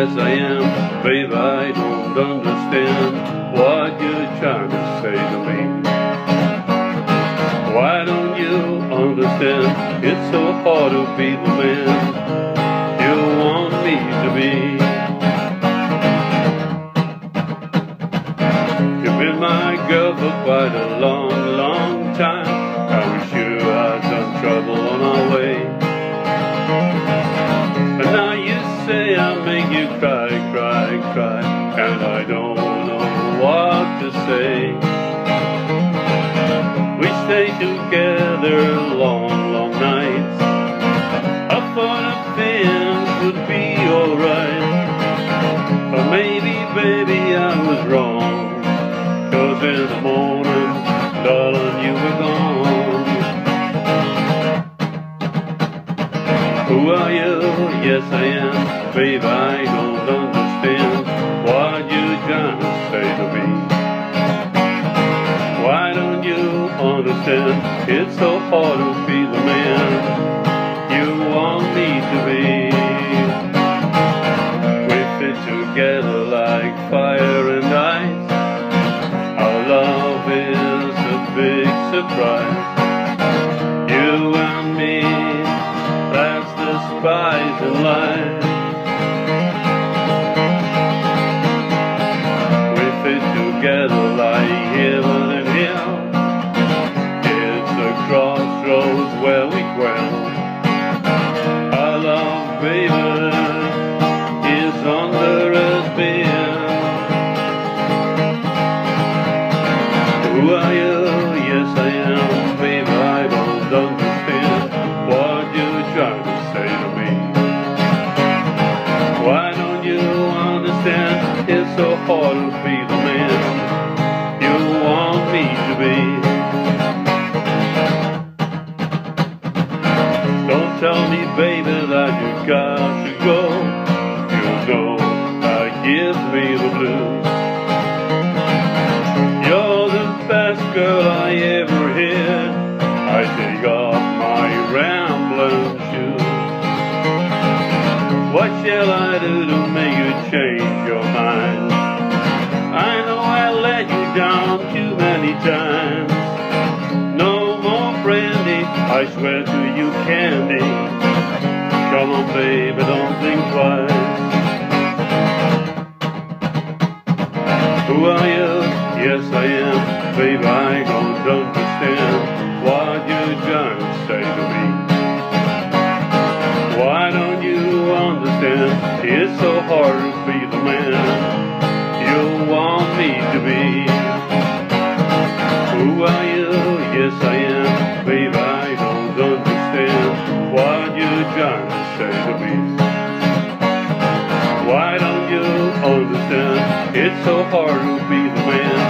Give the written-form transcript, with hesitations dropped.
yes I am. Babe, I don't understand what you're trying to say to me. Why don't you understand? It's so hard to be the man you want me to be. You've been my girl for quite a long, long time. I wish you had done trouble on our way. But now you say I make you cry, cry, cry, and I don't know what to say. We stay together long, long nights. I thought things would be alright, but maybe, baby, I was wrong. 'Cause in the morning, darling, you were gone. Who are you? Yes, I am. Babe, I don't understand what you're trying to say to me. Why don't you understand? It's so hard to be the man you want me to be. We fit together like fire and ice. Our love is a big surprise. You and me, that's the spice in life. We fit together like heaven and hell. It's a crossroads where we dwell. Our love, baby, is under a spell. Who are you? Yes, I am. Baby, I don't understand what you're trying to say to me. Why don't you understand? It's so hard to be the man you want me to be. Don't tell me, baby, that you got to go. You know that gives me the blues. You're the best girl I ever had. I take off my rambling shoes. What shall I do to make you change your mind? I know I let you down too many times. No more brandy, I swear to you, candy. Come on, baby, don't think twice. Who are you? Yes, I am. Babe, I don't understand what you're trying to say to me. Why don't you understand? It's so hard to be the man you want me to be. Who are you? Yes, I am. Babe, I don't understand what you're trying to say to me. Why don't you understand? It's so hard to be the man